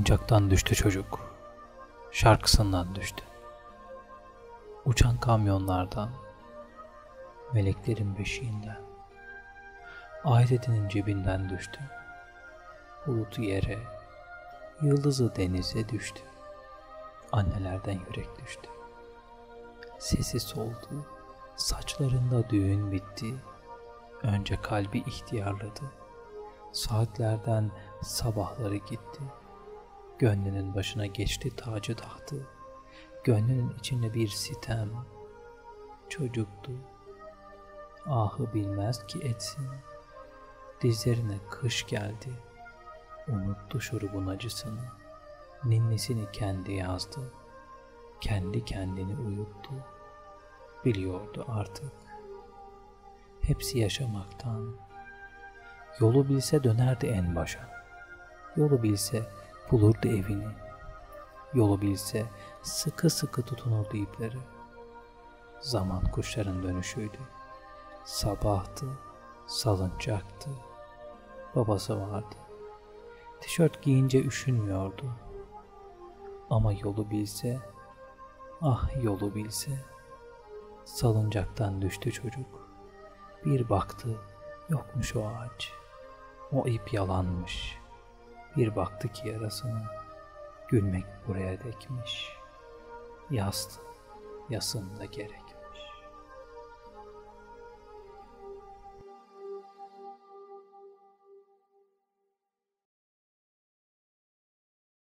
Salıncaktan düştü çocuk, şarkısından düştü. Uçan kamyonlardan, meleklerin beşiğinden, ahiretinin cebinden düştü. Bulutu yere, yıldızı denize düştü. Annelerden yürek düştü. Sesi soldu, saçlarında düğün bitti. Önce kalbi ihtiyarladı. Saatlerden sabahları gitti. Gönlünün başına geçti tacı tahtı. Gönlünün içinde bir sitem. Çocuktu. Ahı bilmez ki etsin. Dizlerine kış geldi. Unuttu şurubun acısını. Ninnisini kendi yazdı. Kendi kendini uyuttu. Biliyordu artık. Hepsi yaşamaktan. Yolu bilse dönerdi en başa. Yolu bilse bulurdu evini. Yolu bilse sıkı sıkı tutunurdu ipleri. Zaman kuşların dönüşüydü. Sabahtı, salıncaktı. Babası vardı. Tişört giyince üşünmüyordu. Ama yolu bilse, ah yolu bilse. Salıncaktan düştü çocuk. Bir baktı, yokmuş o ağaç. O ip yalanmış. Bir baktı ki yarasını, gülmek buraya dekmiş. Yastı, yasın da gerek.